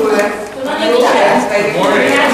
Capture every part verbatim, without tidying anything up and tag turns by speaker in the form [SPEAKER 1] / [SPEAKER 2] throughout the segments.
[SPEAKER 1] เลยไม่รู้จักไปไม่รู้จัก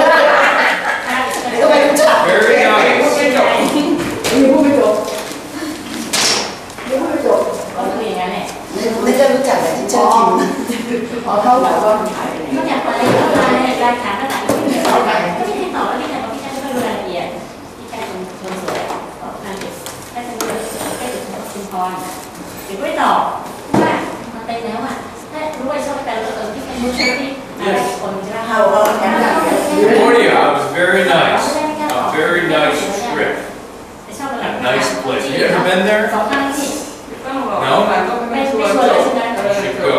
[SPEAKER 2] Very nice.
[SPEAKER 1] ยังพูดไม่จบยังพูดไม่จบก็คืออย่างนั้นแหละไม่ได้รู้จักแต่ที่เจ้าคิวอ๋อเขาแบบว่าเขาอยากอะไรก็มาในรายการก็ต่างกันไม่ตอบก็ไม่ให้ตอบแล้วพี่ชายบอกพี่ชายไม่รู้รายละเอียดพี่ชายคนคนสวยตอบงานเด็กแค่เป็นเรื่องแค่เด็กคุณพรเด็กไม่ตอบว่ามันเต็มแล้วอ่ะถ้ารู้ว่าชอบแต่ละเออพี่ชายรู้ชอบที่อะไรคนใช่ไหมเขาก็ยังได้
[SPEAKER 2] Korea was very nice. A very nice trip. A nice place. You ever been there? No? You should go.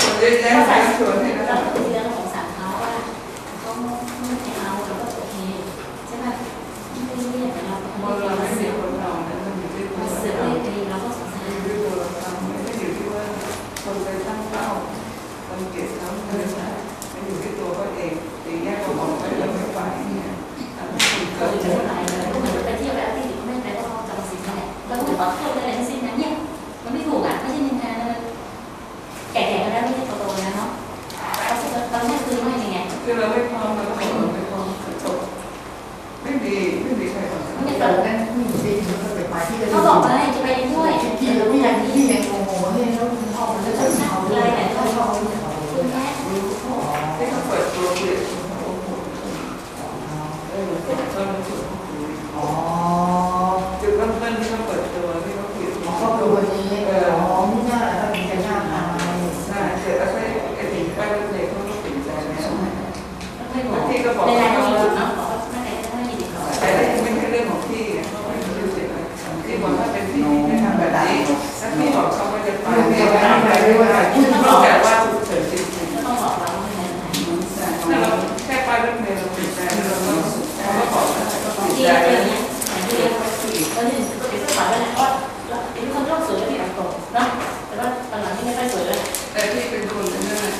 [SPEAKER 3] คือเราไม่พร้อมเราก็บอกเราไม่พร้อมจบไม่มีไม่มีใครบอกไม่ตอนนั้นมีซีนเขาไปไปที่เขาบอกว่าจะไปด้วยที่เราไม่อยากที่ยังงงๆให้แล้วคุณพ่อมันจะทำเขาเลยแต่เขาชอบคุณแม่รู้พ่อให้เขาเปิดตัวเปลี่ยนเขาเออเขาเป็นส่วนของคุณอ๋อจุดเริ่มต้นที่เขาเปิดตัวที่เขาเปลี่ยนเขาเป็นวันนี้เอออ๋อไม่น่าจะมีการย่างมาใช่แต่ถ้าใช้ไอ้สิ่งไปเรื่อยๆเขาก็เปลี่ยนใจแล้วที่ก็บอกว่าเขาแต่ไม่ใช่เรื่องของพี่เขาไม่รู้สึกอะไรที่บอกว่าเป็นพี่ที่ทำแบบนี้ถ้าพี่บอกเขาก็จะไปไม่ได้ไม่ได้แต่ว่าถูกเฉินจริงๆต้องบอกเราถ้าเราแค่ไปเรื่องเมล์เราติดใจเราก็เขาก็บอกว่าติดใจก็นี่ก็ติดใจแล้วเพราะเป็นคนโลกสวยที่อังกฤษเนาะแต่ว่าตอนหลังที่ไม่ค่อยสวยแล้วแต่พี่เป็นคนนั่นแหละ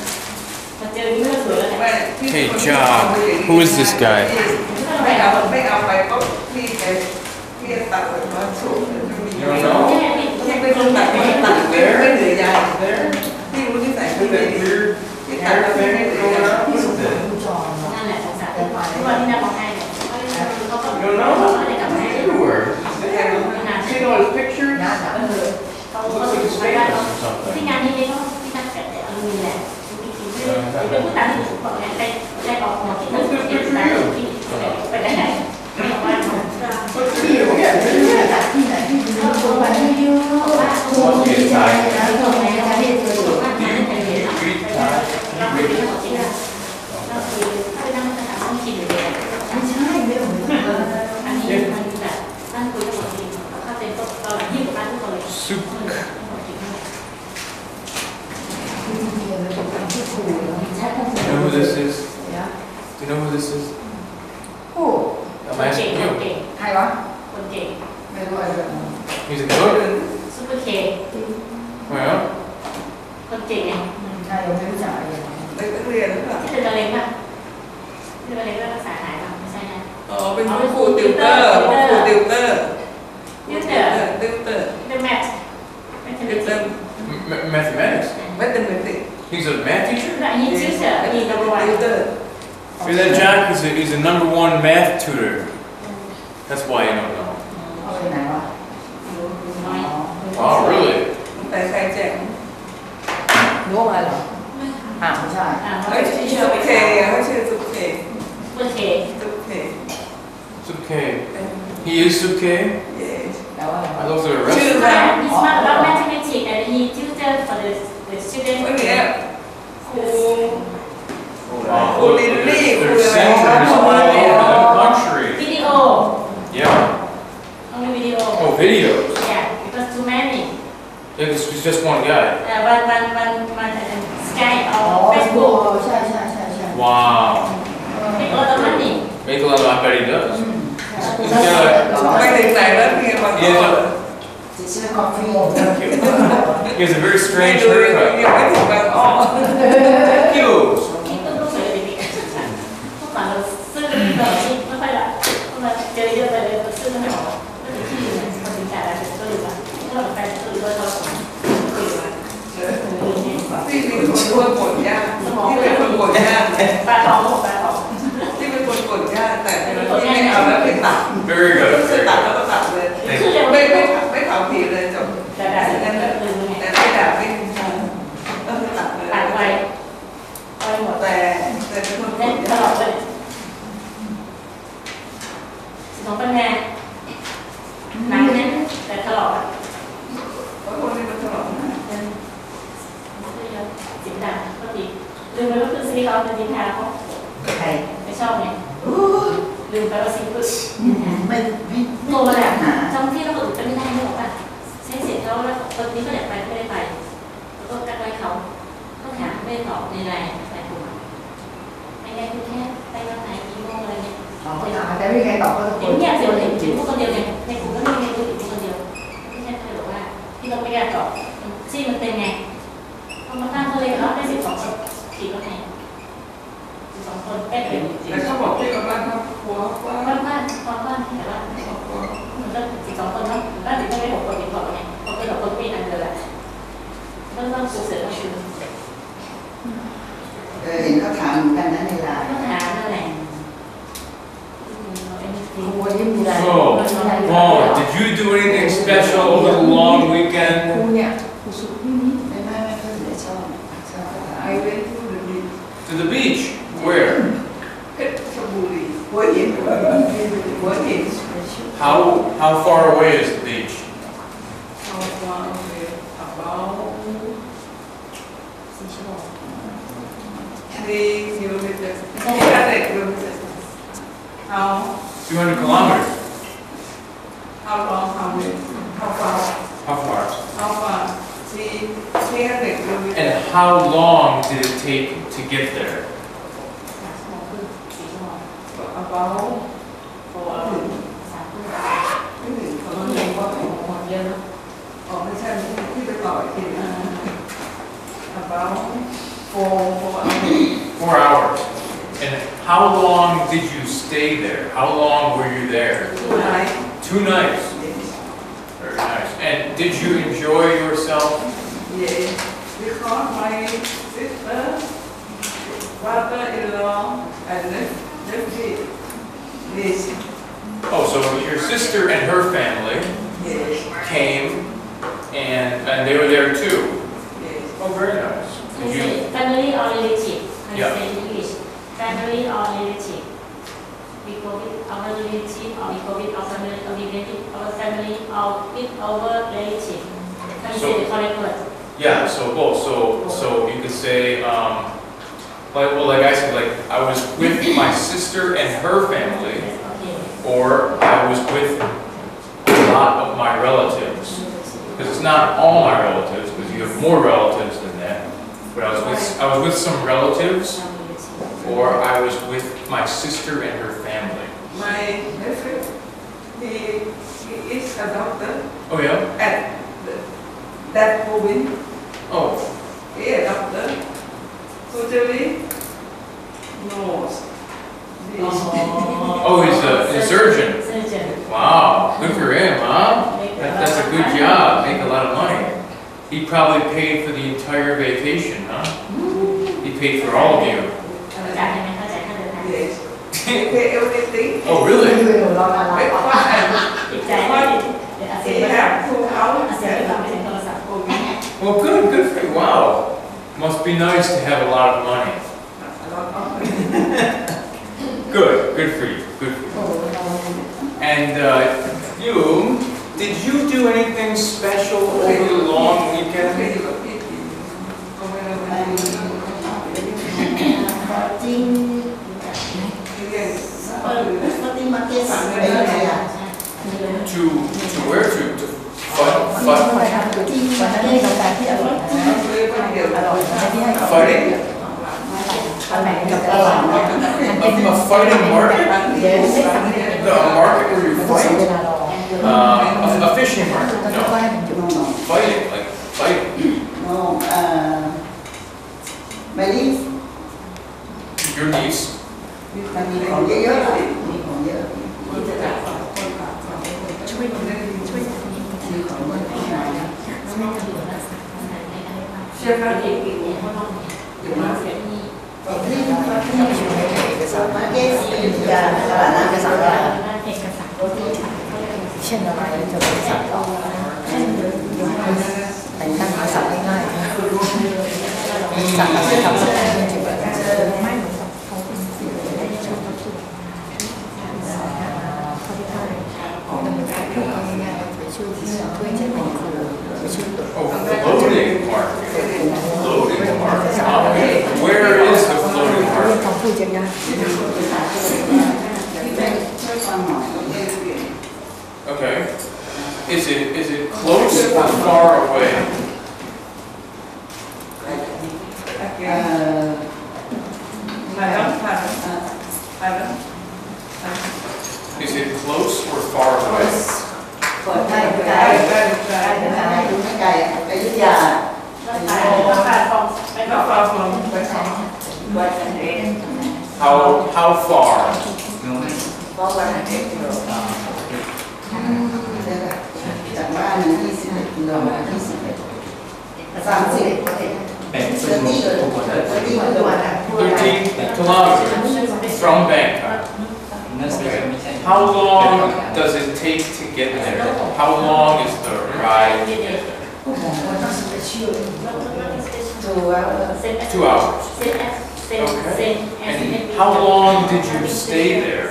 [SPEAKER 2] Hey, John, who is this guy?
[SPEAKER 3] ไม่เอาไม่เอาไปก็พี่แกพี่ตัดแบบว่าสูงพี่เป็นคนตัดไม่ตัดไม่ไม่เหลือยาวพี่รู้ที่ใส่พี่เลยพี่ตัดแล้วไม่เหลือยาวพี่สูงนั่นแหละสงสารทุกวันที่น้าบอกให้เขาก็เขาก็ได้กลับมา
[SPEAKER 2] See those pictures?
[SPEAKER 3] เขาเขาที่งานนี้เขาที่งานแกะอลูมิเนียมเป็นผู้ตามที่ถูกบอกเนี่ยได้ได้ออกหัวที่ถูกเก็บได้ที่ไปได้ไหนที่อยู่เนี่ยจากที่ไหนที่ดูตัววันที่เยอะว่าตัวที่ใจแล้วตัวไหนจะได้เจอตัวมากนั้นแต่เนี่ยเราไปที่หัวที่เราเราคือถ้าไปนั่งสถานต้องกินอยู่เลยไม่ใช่ไม่เหมือนอันนี้มันแบบนั่งคุยกับหัวที่ถ้าเป็นตัวตอนหลังที่กับบ้านทุกคนเลย
[SPEAKER 2] You know who this is?
[SPEAKER 1] Yeah.
[SPEAKER 2] Do you know who this is?
[SPEAKER 1] Who?
[SPEAKER 2] I'm asking you.
[SPEAKER 1] ใครวะ
[SPEAKER 3] คนเก่ง
[SPEAKER 1] ไม่รู้อะไรเลย
[SPEAKER 2] He's a cook?
[SPEAKER 3] ซุปเปอร์เค
[SPEAKER 2] Well,
[SPEAKER 3] คนเก่งไง
[SPEAKER 1] ใครยังไม่รู้จักอะไรเลยเด็กเรียนหรือเปล่า
[SPEAKER 3] ที่เป็นมะเร็งป่ะที่เป็นมะเร็งก็รักษาหายป่ะไม่ใช่นะ
[SPEAKER 1] อ๋อเป็นครูติวเตอร์ครูติวเตอร์
[SPEAKER 3] ติวเตอร์
[SPEAKER 1] ติวเตอร์
[SPEAKER 3] เป็นแมทไม่ใช่
[SPEAKER 1] ติวเตอร์
[SPEAKER 2] m- mathematics.
[SPEAKER 1] ไม่เป็นเป็นติว
[SPEAKER 2] He's a math teacher?
[SPEAKER 3] อันนี้ติวเตอร์อันนี้นัมเบอร์วัน
[SPEAKER 1] ติวเตอร์
[SPEAKER 2] See that, John? He's a, he's a number one math tutor. That's why you don't know.
[SPEAKER 1] เอาไปไหนวะ
[SPEAKER 2] Oh, really?
[SPEAKER 1] แต่ใครแจ้งรู้อะไรหรออ่าไม่ใช่เฮ้ยซุปเคเขาชื่อซุปเค
[SPEAKER 3] ซุปเปอร์เค
[SPEAKER 1] ซุปเค
[SPEAKER 2] Subkay. He is Subkay?
[SPEAKER 1] yes แต่ว่า
[SPEAKER 2] I thought they were
[SPEAKER 1] ชื่อ
[SPEAKER 2] arrested.
[SPEAKER 1] อะไร
[SPEAKER 3] He's smart about mathematics and he tutor for the the students
[SPEAKER 1] วันนี้ครู
[SPEAKER 2] Wow,
[SPEAKER 1] Who
[SPEAKER 2] look,
[SPEAKER 1] did
[SPEAKER 2] there's,
[SPEAKER 1] leave?
[SPEAKER 2] there's
[SPEAKER 1] Who
[SPEAKER 2] centers
[SPEAKER 1] did
[SPEAKER 2] all
[SPEAKER 1] leave?
[SPEAKER 2] over the country.
[SPEAKER 3] วิดีโอ
[SPEAKER 2] Yeah.
[SPEAKER 3] only video
[SPEAKER 2] Oh, videos.
[SPEAKER 3] yeah because too many
[SPEAKER 2] Yeah, it's, it's just one guy.
[SPEAKER 3] uh, one one one one uh, Skype
[SPEAKER 1] อ๋อ
[SPEAKER 3] or Facebook
[SPEAKER 1] ใช่ใช่ใช่ใช่
[SPEAKER 2] Wow.
[SPEAKER 3] make a lot of money
[SPEAKER 2] Make a lot of, I bet he does. He's
[SPEAKER 1] ไม่
[SPEAKER 2] got
[SPEAKER 1] ถึงไหนแล้วมีคน
[SPEAKER 2] a, he has a,
[SPEAKER 1] จะชื่อกาแฟ
[SPEAKER 2] he has a very
[SPEAKER 1] ไม่
[SPEAKER 2] strange
[SPEAKER 1] ดูยัง
[SPEAKER 2] haircut.
[SPEAKER 1] ไม่ถึงบางอ้อ
[SPEAKER 2] Thank you.
[SPEAKER 3] คิดต้องรู้เลยดีๆทุกฝั่งเราซื้อแบบนี้ไม่ค่อยละมาเจอเยอะไปเลยซื้อไม่ออกก็เลยที่เนี่ยคนถึงจ่ายแล้วก็เลยว่าถ้าเราไปซื้อด้วยเราสองคุยว่า
[SPEAKER 1] พี่มีคนร่วมหมดยากพี่เป็นคนหมดยาก
[SPEAKER 3] ไม่ไม่เผาผีเลยจบ
[SPEAKER 1] แต่ด่าสิ่งนั้นก็คือไง
[SPEAKER 3] แต่ไม่ด่าไม่ก็คือตัดเลย
[SPEAKER 1] ตัดไปไปหมด
[SPEAKER 3] แต่แต่เป็นคน
[SPEAKER 1] เล่นตลอดเลยสองปัญญาหนังนั้นแต่ตลอด
[SPEAKER 3] เพราะคนนี้มันตลอดนะ
[SPEAKER 1] จิตดังก็ดีลืมไปว่าคือซีเขาเป็นจินทาเขาใครไม่ชอบไงลืมไปว่าซีคือไม่ไม่โตมาแล้วจำที่เราฝึกกันไม่ได้ไม่บอกว่าใช้เสียงเขาแล้วคนนี้ก็อยากไปไม่ได้ไปแล้วก็กักไว้เขาก็ถามไม่ตอบในไลน์แต่ผมไม่ได้คือแค่ไปวันไหนกี่โมงอะไรเนี่ย
[SPEAKER 4] อ๋อแต่ไม่มีใครตอบก็ตะโก
[SPEAKER 1] เดี๋ย
[SPEAKER 4] น
[SPEAKER 1] วเงียบเดี๋ยวเห็นถึงผู้คนเดียวไงในกลุ่มก็ไม่มีผู้หญิงคนเดียวไม่ใช่ใครบอกว่าที่เราไม่กล้าตอบซี่มันเป็นไงพอมาตั้งเขาเลยแล้วได้สิบสองคนสี่คนไงสิบสองคนเป๊ะเลย
[SPEAKER 3] แต่เขาบอกที่บ้านเขาหัวว่า
[SPEAKER 1] บ้านบ้านความบ้านแต่ว่ามันก็สิบสองคนเนาะบ้านถึงไม่ได้หกคนอีกคนไงพอเป็นหกคนปีอันเดียวแหละเริ่มต้นสุดเสร็จแล้วคือ
[SPEAKER 4] เออเห็นเขาถามเหมือนกันนะในไลน์
[SPEAKER 1] ต้องหานั่นแหละ
[SPEAKER 4] ครูวันนี้มีไลน์
[SPEAKER 2] So, Paul, did you do anything special over the long
[SPEAKER 4] ครู
[SPEAKER 2] weekend?
[SPEAKER 4] เนี่ยครูสุดนี่ไม่ไม่ไม่เขาเลยชอบชอบ
[SPEAKER 3] ไอเวนทูเดอะบี
[SPEAKER 2] To the beach? Where?
[SPEAKER 3] เพชรบุรีหัวหินหัวหิน
[SPEAKER 2] How how far away is the beach?
[SPEAKER 3] เอาวางเลยเอาเบา
[SPEAKER 1] สี่ชั่วโมง
[SPEAKER 3] three kilometers สี่ร้อยกิโลเมตรเอา
[SPEAKER 2] two hundred kilometers.
[SPEAKER 3] how long how many how far
[SPEAKER 2] How far?
[SPEAKER 3] how far three three hundred kilometers
[SPEAKER 2] And how long did it take to get there?
[SPEAKER 1] สามชั่วโมงครึ่งสี่ชั่วโมง
[SPEAKER 3] about
[SPEAKER 1] โอ้สามครึ่ง
[SPEAKER 3] ไม่ถึงเขา
[SPEAKER 1] ตอน
[SPEAKER 3] เรี
[SPEAKER 1] นี้
[SPEAKER 3] ยกว่า
[SPEAKER 1] หมดเยอะนะ
[SPEAKER 3] อ๋อไม่ใช่ที่ไปต่ออีกที about four four hours
[SPEAKER 2] Four hours. And how long did you stay there? How long were you there?
[SPEAKER 3] two nights
[SPEAKER 2] Two nights.
[SPEAKER 3] yes
[SPEAKER 2] Very nice. And did you enjoy yourself?
[SPEAKER 3] yes because my sister brother-in-law and nephew yes
[SPEAKER 2] Oh, so your sister and her family
[SPEAKER 3] yes
[SPEAKER 2] came and and they were there too.
[SPEAKER 3] yes
[SPEAKER 2] Oh, very nice. Did you?
[SPEAKER 1] family or relative I
[SPEAKER 2] Yeah.
[SPEAKER 1] say in English family or relative we go with our relative or we go with our family or we with our family or with our relative can you say the correct word
[SPEAKER 2] Yeah. So both. So so you could say um, like well, like I said, like I was with my sister and her family,
[SPEAKER 1] okay
[SPEAKER 2] or I was with a lot of my relatives. Because it's not all my relatives, because you have more relatives than that. But I was with I was with some relatives, or I was with my sister and her family.
[SPEAKER 3] my nephew he he is a doctor
[SPEAKER 2] Oh yeah.
[SPEAKER 3] at the, that province
[SPEAKER 2] Oh.
[SPEAKER 3] he is a doctor surgery nose
[SPEAKER 2] Oh, he's a, a surgeon.
[SPEAKER 1] surgeon
[SPEAKER 2] Wow. Good for him, huh? That, that's a good job. Make a lot of money. He probably paid for the entire vacation, huh? He paid for all of you.
[SPEAKER 1] จ่ายไหมคะจ่ายค่าเดินทาง
[SPEAKER 3] yes he pay everything
[SPEAKER 2] Oh, really?
[SPEAKER 4] เราละลาย
[SPEAKER 3] breakfast and
[SPEAKER 1] จ่ายไม่เดี๋ยวอาเซีย
[SPEAKER 3] he
[SPEAKER 1] น
[SPEAKER 3] have two
[SPEAKER 1] อา
[SPEAKER 3] hours
[SPEAKER 1] เซียนไม่ฟังไม่ถึงโทรศัพท์
[SPEAKER 2] Well, good. Good for you. Wow. Must be nice to have a lot of money.
[SPEAKER 3] a lot of
[SPEAKER 2] Good. Good for you. Good for you. And uh, you, did you do anything special over the long weekend?
[SPEAKER 4] จริง
[SPEAKER 1] เออปฏิมาเกส
[SPEAKER 4] ไปไหนอ่ะ
[SPEAKER 2] To to where to to fight fight
[SPEAKER 4] จริงวันนั้นได้กาแฟที่อร่อยนะอร่อยนะที่ให้กับ
[SPEAKER 2] fighting
[SPEAKER 4] อันไหนกับตลาดนะ
[SPEAKER 2] a, a fighting market?
[SPEAKER 4] yes
[SPEAKER 2] The a market where you
[SPEAKER 4] ต้องใช้
[SPEAKER 2] fight?
[SPEAKER 4] เวลารอ
[SPEAKER 2] Uh, a, a fishing market?
[SPEAKER 4] แล้วก็
[SPEAKER 2] No.
[SPEAKER 4] ให้มันจุ่มนอน
[SPEAKER 2] Fighting, like fighting.
[SPEAKER 4] no เอ่อไม่รีบ
[SPEAKER 2] Your niece.
[SPEAKER 4] มันมีของเยอะๆมีของเยอะช่วยช่วยมีของเยอะที่ไหนนะ
[SPEAKER 1] เชื่อฟังเด็กๆเนี่ยเขาต้องอยู่มาเสียนี่
[SPEAKER 4] ที่ที่อยู่ในเอกสารมาเกสยาตลาดน้ำเอกสาร
[SPEAKER 1] เอกสาร
[SPEAKER 4] เชช่นอะไรเธอไปสั่งแต่งตั้งมาสั่งง่ายๆสั่งอะไรทำอะไรไม่จริงแบบไม่เหมือนกับเขาเป็นสิ่งที่ได้ชอบเขาถูกเขาที่ท่าของดำเนินการพูดง่ายๆไปช่วยช่วยเช่นเป็นครูไปช่วยตัว
[SPEAKER 2] Oh, floating mark. Floating mark. Okay. Where is the floating
[SPEAKER 4] เรื่อง
[SPEAKER 2] mark?
[SPEAKER 4] คำพูดจะยาก
[SPEAKER 2] Okay. Is it is it close or far away?
[SPEAKER 3] ผ่านแล้วผ่านผ่านแล้ว
[SPEAKER 2] Is it close or far away?
[SPEAKER 1] เปิดได้ไกล
[SPEAKER 3] ใกล้ใกล้
[SPEAKER 1] ไกลไม่ไกลอยุธยา
[SPEAKER 3] แล้วฟ้าฝนไปท
[SPEAKER 1] วัดกันเอง
[SPEAKER 2] How how far?
[SPEAKER 1] เพราะวัดกันเองกิโลจากบ้านยี่สิบเอ็ดกิโลยี่สิบเอ็ดสามสิบ
[SPEAKER 2] thirteen kilometers from Bangkok. Okay. How long does it take to get there? How long is the ride to get there? Two hours. Okay. And how long did you stay there?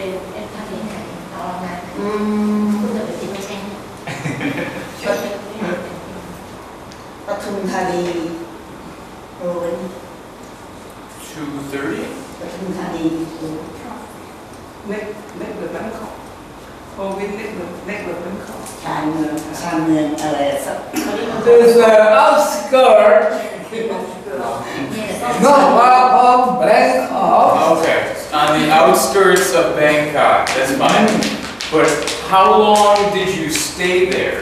[SPEAKER 1] ปทุมธานีโอ้ย
[SPEAKER 2] two thirty?
[SPEAKER 1] ปทุมธานี
[SPEAKER 3] ำเน็กเน็กแบบนั้นเขาโควิดเน็กแบบเน็กแบบนั้นเขา
[SPEAKER 1] ชานเมืองชานเมืองอะไรสัก
[SPEAKER 3] There's the outskirt not far from Bangkok.
[SPEAKER 2] Okay. On the outskirts of Bangkok. That's fine. But how long did you stay there?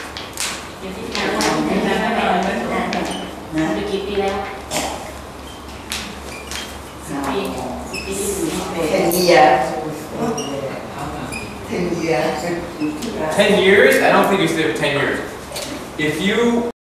[SPEAKER 1] เทนเยียเทนเยีย
[SPEAKER 2] Ten years? I don't think you stayed for ten years. If you